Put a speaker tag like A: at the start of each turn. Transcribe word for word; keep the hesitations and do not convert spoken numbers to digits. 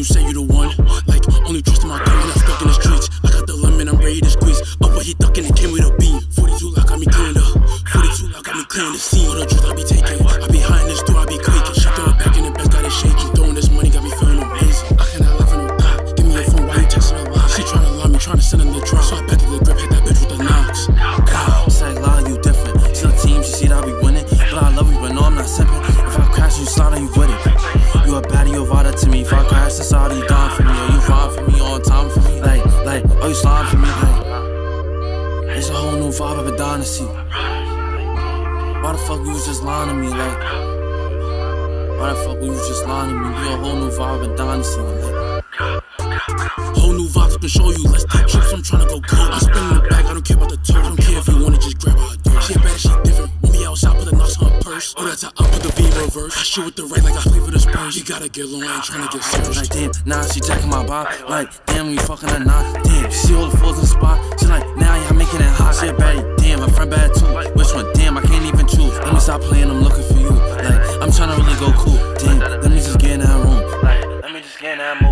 A: you say you the one. Like, only trusting my gun when I'm stuck in the streets. I got the lemon, I'm ready to squeeze. Up where he ducking, it came with a beam. forty-two lock got me cleaned up. forty-two lock got me clearing the scene. All the drugs I be taking, I be high in this door, I be quaking. She throw it back in the best, got it shaking. Throwing this money got me feeling amazing. I cannot laugh at no thought. Give me your phone, why you texting a lot? She tryna lie me, tryna send in the drop. So I back to the grip, hit that bitch with the knocks.
B: It's like, lie, you different. See the team, she see that I be winning. But I love you, but no, I'm not sipping. If I crash, you slide, you with it. You a baddie, you a vada to me. If I crash, it's all you gone for me. Or you ride for me, on time for me. Like, like, oh, you slide for me. Like, it's a whole new vibe of a dynasty. Why the fuck you was just lying to me? Like, why the fuck you was just lying to me? You a whole new vibe of a dynasty. Like,
A: whole new vibes, I can show you. Let's take trips, I'm tryna go cold. I'm spinning the bag, I don't care about the toes. I don't care if you wanna just grab her door. She a bad, she different. When we outside, put the knocks on her purse. Oh, that's how I put the V reverse. I shoot with the right like I play for the Spurs. You gotta get low, I ain't tryna get serious.
B: Like, damn, nah, she jacking my vibe. Like, damn, we fucking her nah. Damn, she see all the flaws in the spot. She like, now y'all making it hot. She a baddie. Damn, my friend bad too. Which one? Damn, I can't even choose. Let me stop playing, I'm looking for you. Like, I'm tryna really go cool. Damn, let me just get in that room. Like, let me just get in that mood.